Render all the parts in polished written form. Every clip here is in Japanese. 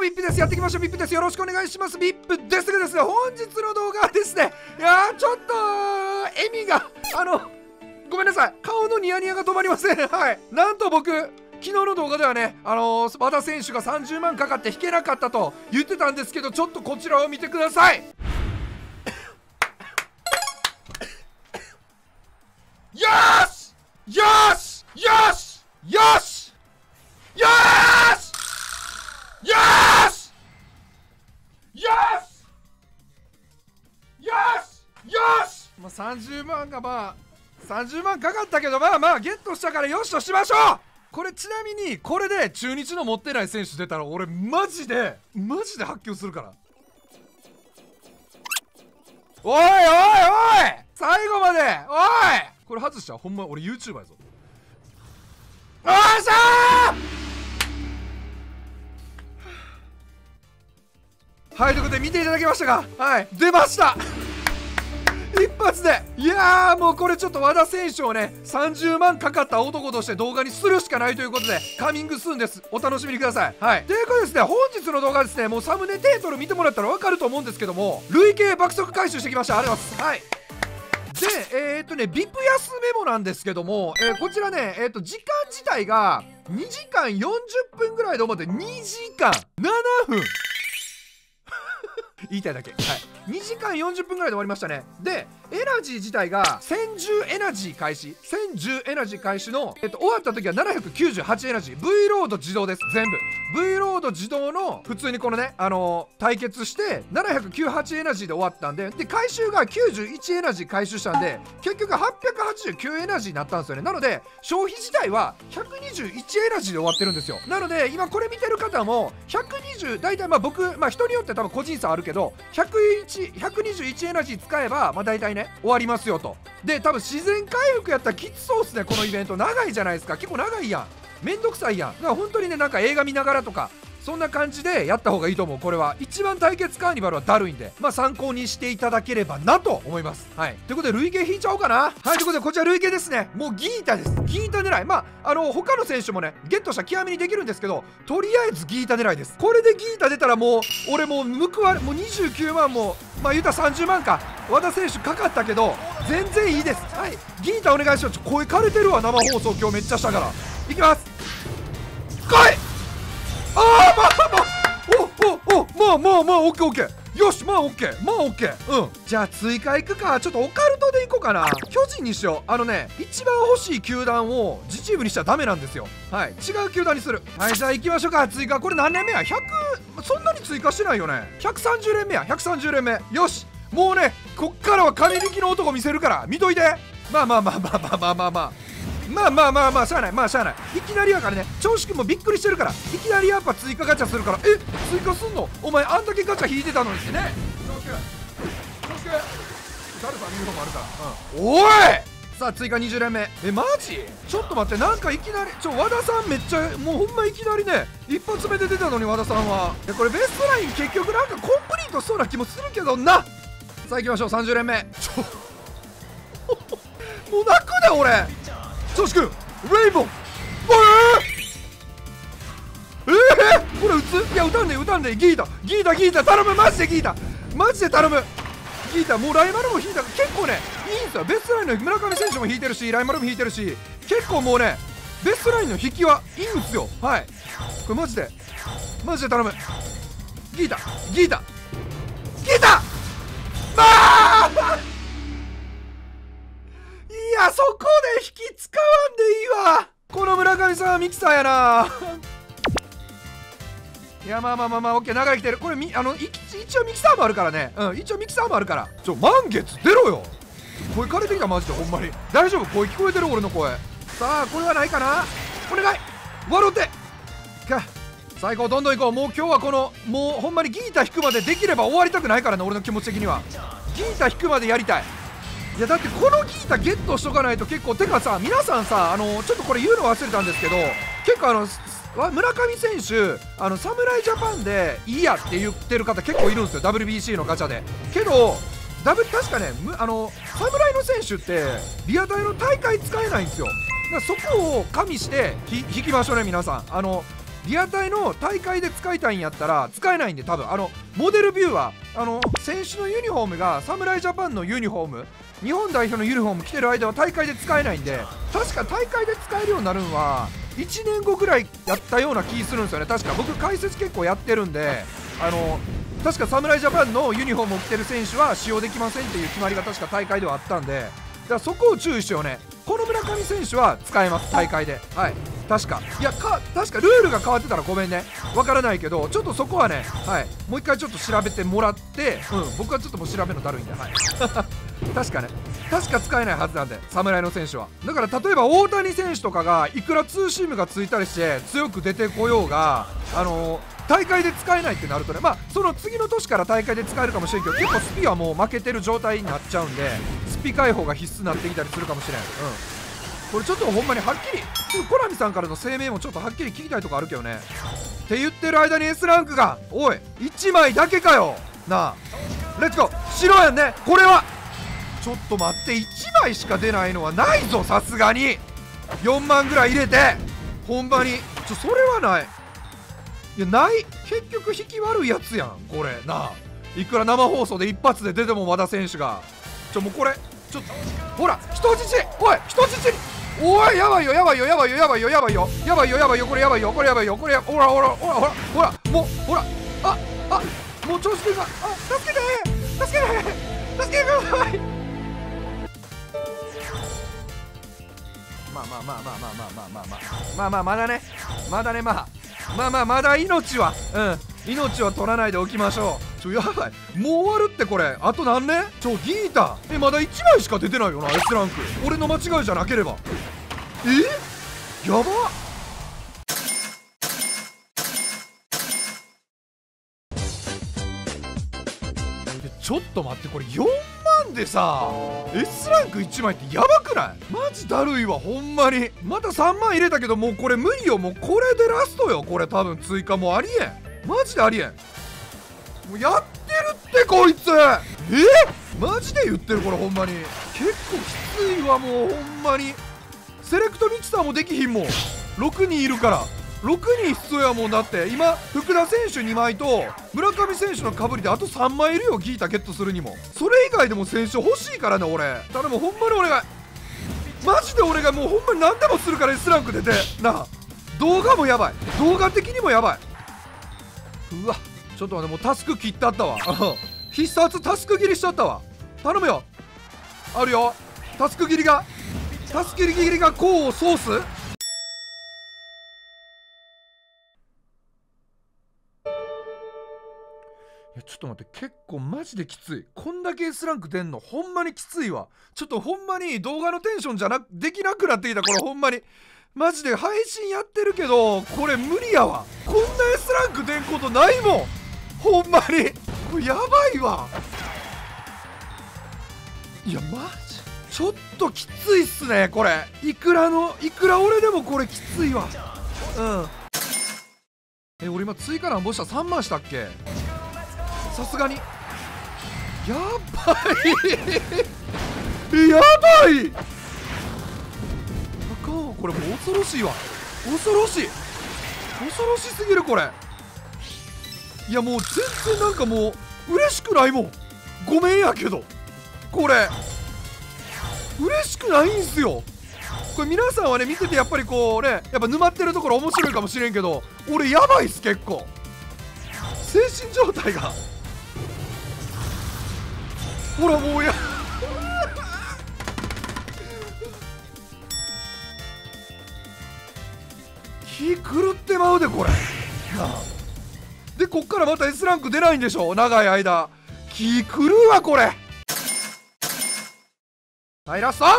VIP です。やっていきましょう。 VIP です。よろしくお願いします。 VIP ですがですね、本日の動画はですね、いやーちょっと笑みがごめんなさい、顔のニヤニヤが止まりません。はい、なんと僕昨日の動画ではね、和田選手が30万かかって引けなかったと言ってたんですけど、ちょっとこちらを見てください。よしよしよしよしよしよしよしよしよし、まあ、30万が30万かかったけど、まあゲットしたからよしとしましょう。これちなみにこれで中日の持ってない選手出たら俺マジで発狂するから。おいおいおい、最後までおい、これ外したらほんま俺 YouTuber やぞ。おっしゃー。はい、ということで見ていただきましたが、はい、出ました一発で。いやーもうこれちょっと和田選手をね30万かかった男として動画にするしかないということで、カミングスーンです。お楽しみにください。はい、ということでですね、本日の動画ですね、もうサムネタイトル見てもらったら分かると思うんですけども、累計爆速回収してきました。ありがとうございます。はいで、VIP 安メモなんですけども、こちらね、時間自体が2時間40分ぐらいで思って2時間7分言いたいだけ。はい、2時間40分ぐらいで終わりましたね。でエナジー自体が1010エナジー開始、1010エナジー開始の、終わった時は798エナジー。 V ロード自動です。全部 V ロード自動の普通にこのね対決して798エナジーで終わったんで、回収が91エナジー回収したんで結局889エナジーになったんですよね。なので消費自体は121エナジーで終わってるんですよ。なので今これ見てる方も120、大体僕人によって多分個人差あるけど121エナジー使えば大体ね終わりますよと。で多分自然回復やったらきつそうっすね。このイベント長いじゃないですか。結構長いやん、めんどくさいやん。だから本当にね、なんか映画見ながらとかそんな感じでやった方がいいと思う。これは一番対決カーニバルはだるいんで、参考にしていただければなと思います。はい、ということで累計引いちゃおうかな。はい、ということでこちら累計ですね。もうギータです。ギータ狙い。他の選手もねゲットしたら極みにできるんですけど、とりあえずギータ狙いです。これでギータ出たらもう俺もう報われ、もう29万も言うたら30万か和田選手かかったけど全然いいです。はい、ギータお願いします。声枯れてるわ、生放送今日めっちゃしたから。いきます。来い。もうオッケーオッケー、よし、オッケー、うん。じゃあ追加いくか。ちょっとオカルトでいこうかな。巨人にしよう。一番欲しい球団を自チームにしちゃダメなんですよ。はい、違う球団にする。はい、じゃあ行きましょうか。追加これ何連目や。100、そんなに追加してないよね。130連目や。130連目。よし、もうねこっからは金引きの男見せるから見といて。しゃあない。いきなりやからね、調子くんもびっくりしてるから、いきなりやっぱ追加ガチャするから。追加すんのお前、あんだけガチャ引いてたのにね。調子くん誰さん見る方もあるから、おいさあ追加20連目。マジちょっと待って、なんかいきなり和田さんめっちゃもうほんまいきなりね一発目で出たのに和田さんは。これベストライン結局なんかコンプリートしそうな気もするけどな。さあ行きましょう。30連目。もう泣くで俺。調子くんレイボー、これ打つ？いや打たんでギータ頼む、マジでギータ頼む。ギータもうライマルも引いた。結構ねいいんですよ。ベストラインの村上選手も引いてるし、ライマルも引いてるし、結構もうねベストラインの引きはいいんですよ。はい、これマジで頼む。ギータいや、そこで引き使わんでいいわ。この村上さんはミキサーやな。いやオッケー、流れ来てる。これ一応ミキサーもあるからね。一応ミキサーもあるから。満月出ろよ。声枯れてきたマジで。ほんまに大丈夫？声聞こえてる俺の声。さあこれはないかな。お願い笑ってか。最高、どんどんいこう。もう今日はもうほんまにギータ引くまでできれば終わりたくないからね、俺の気持ち的には。ギータ引くまでやりたい。いやだってこのギータゲットしとかないと結構。てかさ、皆さんさちょっとこれ言うの忘れたんですけど、結構村上選手侍ジャパンでいいやって言ってる方結構いるんですよ、 WBC のガチャで。けど確かね侍の選手ってリアタイの大会使えないんですよ。だからそこを加味して引きましょうね皆さん。 リアタイの大会で使いたいんやったら使えないんで、多分モデルビューは選手のユニフォームが侍ジャパンのユニフォーム、日本代表のユニフォーム着てる間は大会で使えないんで、確か大会で使えるようになるんは1年後ぐらいやったような気するんですよね。確か僕解説結構やってるんで、確か侍ジャパンのユニフォームを着てる選手は使用できませんっていう決まりが確か大会ではあったんで、だからそこを注意しようね。この村上選手は使えます、大会で。はい、確か確かルールが変わってたらごめんね、わからないけど、ちょっとそこはね、はい、もう一回ちょっと調べてもらって、僕はちょっともう調べるのだるいんで、はい確か使えないはずなんで、侍の選手は。だから例えば大谷選手とかがいくらツーシームがついたりして強く出てこようが、大会で使えないってなるとね、まあその次の年から大会で使えるかもしれんけど、結構スピはもう負けてる状態になっちゃうんで、スピ解放が必須になってきたりするかもしれん。これちょっとほんまにはっきりコナミさんからの声明もちょっとはっきり聞きたいとこあるけどね。って言ってる間に S ランクが、おい1枚だけかよなあ、レッツゴー白やんね。これはちょっと待って、1枚しか出ないのはないぞ、さすがに4万ぐらい入れて、ほんまにそれはない。いやない、結局引き悪いやつやんこれなあ。いくら生放送で一発で出ても和田選手がもうこれちょっとほら人質、おい人質に、おいやばいよやばいよやばいよやばいよやばいよやばいよやばいよ、これやばいよこれやばいよこれ、ほらほらほらほらほら、もうほら、もう調子くるが、助けて助けて助けてください。まだねまだ命は命は取らないでおきましょう。やばい、もう終わるって。これあと何年ギータまだ1枚しか出てないよな S ランク。俺の間違いじゃなければ。やばっ。ちょっと待って、これ4万でさ S ランク1枚ってやばくない？マジだるいわほんまに。また3万入れたけど、もうこれ無理よ、もうこれでラストよこれ。多分追加もうありえん、マジでありえん。もうやってるってこいつ。マジで言ってるこれほんまに。結構きついわもうほんまに。セレクトミキサーもできひんもん、6人いるから。6人必要やもん。だって今福田選手2枚と村上選手のかぶりであと3枚いるよ、ギータゲットするにも。それ以外でも選手欲しいからね俺。頼むほんまにお願い、マジで俺がもうほんまに何でもするから S ランク出てなあ。動画もやばい、動画的にもやばい。うわちょっと待って、もうタスク切ってあったわ必殺タスク切りしちゃったわ。頼むよ、あるよタスク切りがこうソース。いやちょっと待って、結構マジできつい。こんだけ S ランク出んのほんまにきついわ。ちょっとほんまに動画のテンションじゃできなくなってきたこれほんまに。マジで配信やってるけどこれ無理やわ。こんな S ランク出んことないもんほんまに。これやばいわ。いやマジちょっときついっすねこれ。いくら俺でもこれきついわ。俺今追加なんぼした3万したっけ。さすがにやばいやばい、あかんわこれ。もう恐ろしいわ、恐ろしすぎるこれ。いやもう全然なんかもう嬉しくないもん。ごめんやけどこれ嬉しくないんすよこれ。皆さんはね見ててやっぱりこうね、やっぱ沼ってるところ面白いかもしれんけど、俺やばいっす結構。精神状態がほらもう気狂ってまうでこれなあ。でこっからまた S ランク出ないんでしょ長い間。気狂うわこれ。はいラスト。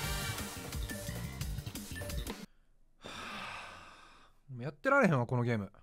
やってられへんわこのゲーム。